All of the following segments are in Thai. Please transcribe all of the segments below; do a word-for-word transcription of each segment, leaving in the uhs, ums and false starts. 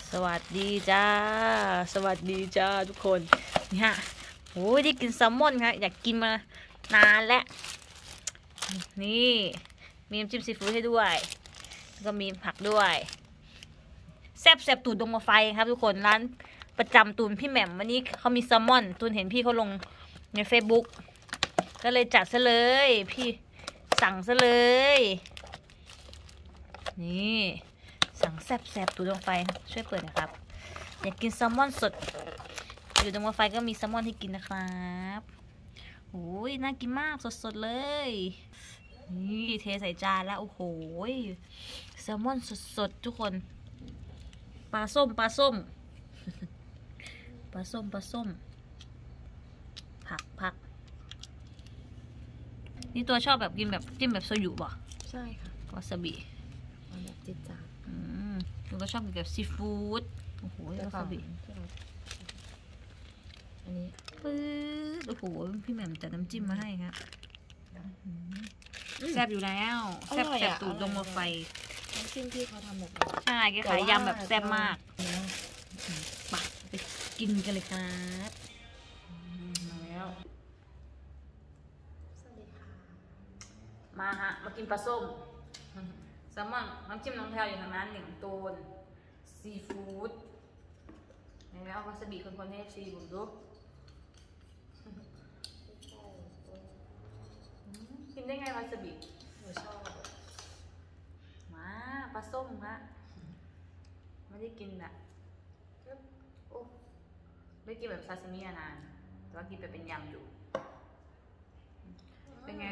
สวัสดีจ้าสวัสดีจ้าทุกคนนี่ฮะโอ้ยได้กินแซลมอนครับอยากกินมานานแล้วนี่มีน้ำจิ้มซีฟู้ดให้ด้วยแล้วก็มีผักด้วยแซ่บแซ่บตูดดงมะไฟครับทุกคนร้านประจำตูนพี่แหม่มวันนี้เขามีแซลมอนตูนเห็นพี่เขาลงใน เฟซบุ๊ก ก็เลยจัดซะเลยพี่สั่งซะเลยนี่สั่งแซ่บแซ่บตูดดงไฟช่วยเปิดนะครับอยากกินแซลมอนสดอยู่ดงมะไฟก็มีแซลมอนให้กินนะครับโอ้ยน่ากินมากสดๆเลยนี่เทใส่จานแล้วโอ้โหแซลมอนสดๆทุกคนปลาส้มปลาส้มปลาส้มปลาส้มผักผักนี่ตัวชอบแบบกินแบบจิ้มแบบโซยุบ่ใช่ค่ะวาซาบิแบบจิตจาดอืมตัวก็ชอบกินแบบซีฟู้ดโอ้โหวาซาบิอันนี้ปื๊ดโอ้โหพี่แหม่มจัดน้ำจิ้มมาให้ครับแซ่บอยู่แล้วแซ่บแซ่บตูดดงมะไฟน้ำจิ้มที่เขาทำแบบใช่แกขายยำแบบแซ่บมากไปไปกินกันเลยครับมาแล้วสวัสดีค่ะมาฮะมากินปลาส้มแซลมอนน้ำจิ้มน้องแพลวอยู่ทางนั้นหนึ่งตูนซีฟู้ดแล้ววาซาบิคนๆให้ซีผมดูกินได้ไงวาซาบิหนูชอบมาปลาส้มฮะไม่ได้กินแบบโอ้ไม่กินแบบซาซิมินานแต่ว่ากินไปเป็นยำอยู่เป็นไง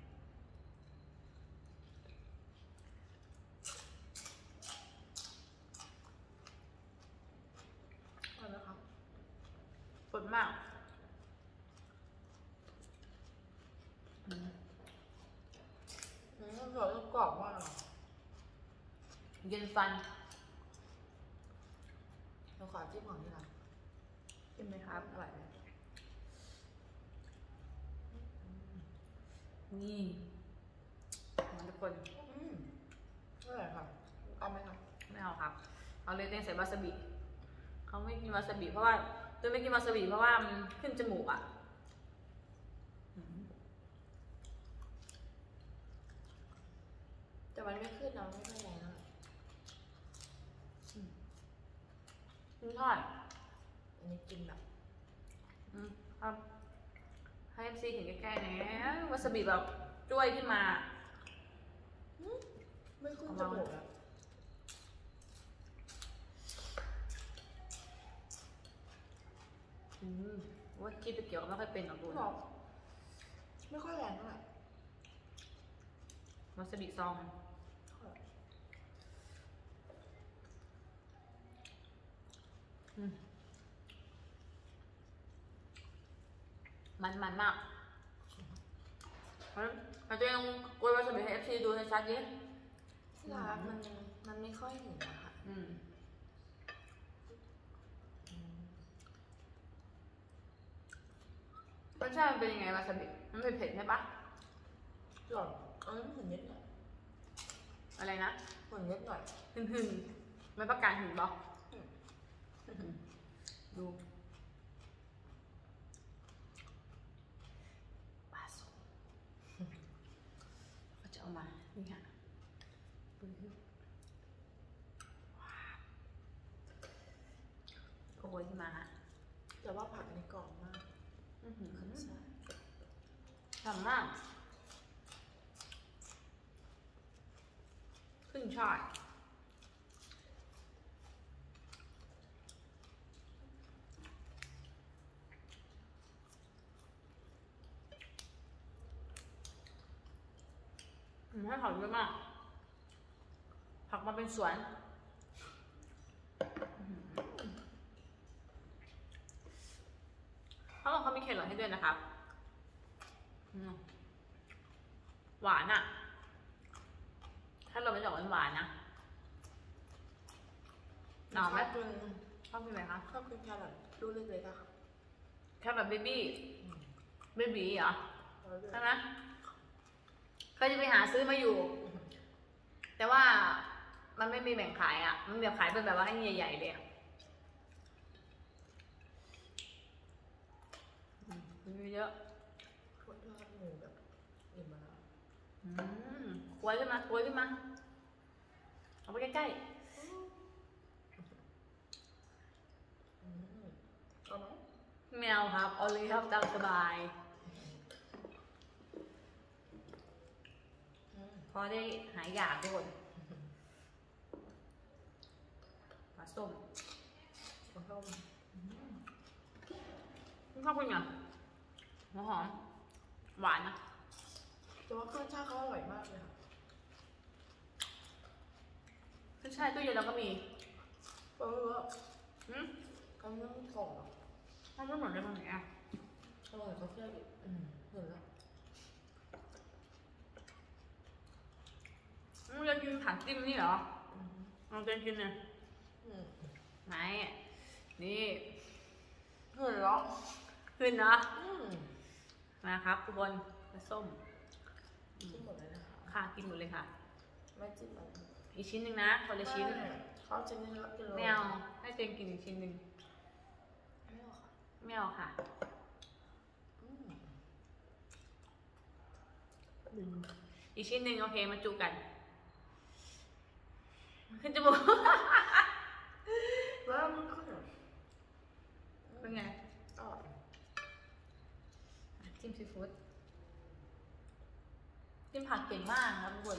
อร่อยไหมครับสดมากอืมมันกรอบมากเย็นฟันเราขอจิ้มของที่ร้านจิ้มไหมครับอร่อยไหมนี่มาทุกคนอืมอร่อยค่ะเอาไหมคะไม่เอาครับเอาเลยเต้นใส่วาซาบิเขาไม่กินวาซาบิเพราะว่าตัวไม่กินวาซาบิเพราะว่ามันขึ้นจมูกอ่ะแต่มันไม่ขึ้นนะไม่ค่อยแรงคุณทอดอันนี้กินแบบอืมครับให้เอฟซีเห็นใกล้ๆนะวาซาบิแบบจ้วยขึ้นมาไม่ขึ้นจมูกแล้วอืมว่าคิดไปเกี่ยวไม่ค่อยเป็นหรอกคุณไม่ค่อยแรงเท่าไหร่วาซาบิซองมันมันมากเราจะยังกดวาซาบิให้เอฟซีดูให้ชัดยิ่งที่ร้านมันมันไม่ค่อยเห็นนะคะอืมรสชาติมันเป็นยังไงวาซาบิมันเผ็ดๆใช่ปะหล่อนอันนี้เหมือนนิดหน่อยอะไรนะเหมือนนิดหน่อยหึ่งหึ่งไม่ประกาศหึ่งบอกดูปลาส้มก็จะเอามานี่ค่ะโอ้ยที่มาฮะแต่ว่าผักอันนี้กรอบมากฉ่ำมากขึ้นช่ายให้ผักเยอะมากผักมาเป็นสวนเขาบอกเขามีแครอทให้ด้วยนะครับหวานอ่ะถ้าเราไม่จะหวานๆนะหนอมไหมชอบกินไหมคะชอบกินแครอทลูกเล็กๆอะค่ะแครอทเบบี้เบบี้เหรอใช่ไหมเคยจะไปหาซื้อมาอยู่แต่ว่ามันไม่มีแบ่งขายอ่ะมันแบบขายเป็นแบบว่าให้ใหญ่ๆเลยอ่ะมีเยอะทอดทอดหมูแบบอิ่มมาแล้วอืมกล้วยขึ้นมากล้วยขึ้นมาเอาไปใกล้อืมเอาไหมๆแมวครับเอาเลยครับตามสบายอืมพอได้หายอยากทุกคนปลาส้มเอาเข้ามาคุณชอบกินไงหัวหอมหวานนะแต่ว่าเครื่องช่างเขาอร่อยมากเลยค่ะขึ้นช่ายตู้เย็นเราก็มีเอออืมเขาเรื่องกล่องอ่ะมันไม่เหมือนกันตรงไหนอ่ะอร่อยเขาแค่ดิอืมเห็นแล้วมึงจะกินผักจิ้มนี่เหรออืมลองเจนกินเนี่ยอืมไหนนี่เห็นแล้วขึ้นเนาะอืมมาครับทุกคนปลาส้มจิ้มหมดเลยนะคะค่ะกินหมดเลยค่ะไม่จิ้มอะไรอีกชิ้นหนึ่งนะคนละชิ้นเขาชิ้นนึงแล้วกินเลยไม่เอาให้เจนกินอีกชิ้นหนึ่งไม่เอาค่ะไม่เอาค่ะอืมอีกชิ้นหนึ่งโอเคมาจูกัน ขึ้นจมูกแล้วมันก็แบบเป็นไงอร่อยจิ้มซีฟู้ดจิ้มผักเก่งมากครับทุกคน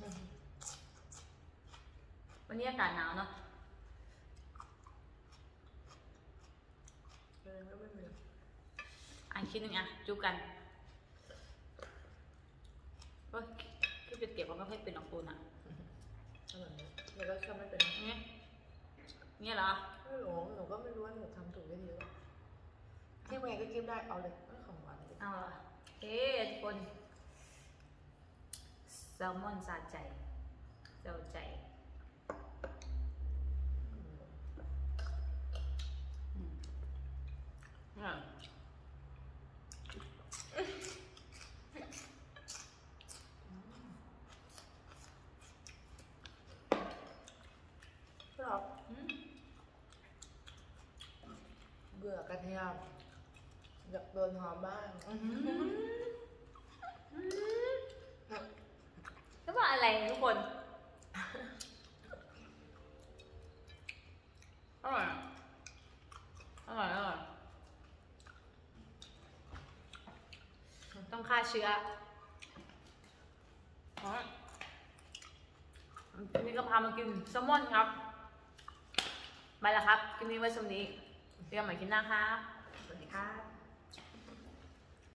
วันนี้อากาศหนาวเนาะเออก็ไม่มีอ่ะชิ้นหนึ่งอ่ะจูกันก็คือจะเก็บมันก็ให้เป็นออกตูนอ่ะอร่อยไหมเดี๋ยวก็แค่ไม่เป็นเงี้ยเงี้ยเหรอไม่รู้หนูก็ไม่รู้ว่าหนูทำถูกไม่ดีหรือเปล่าจิ้มไงก็จิ้มได้เอาเลยไม่ของหวานเลยเอาเหรอเฮ้ทุกคนแซลมอนสาใจเจ้าใจอืมอ่ะครับอืมเบื่อกระเทียมอยากโดนหอมบ้างแล้วว่าอะไรทุกคน อร่อยอะอร่อยอร่อยต้องฆ่าเชื้ออ๋อวันนี้ก็พามากินแซลมอนครับไปแล้วครับคลิปนี้ไว้สำนี้เจอกันใหม่คลิปหน้าครับสวัสดีครับ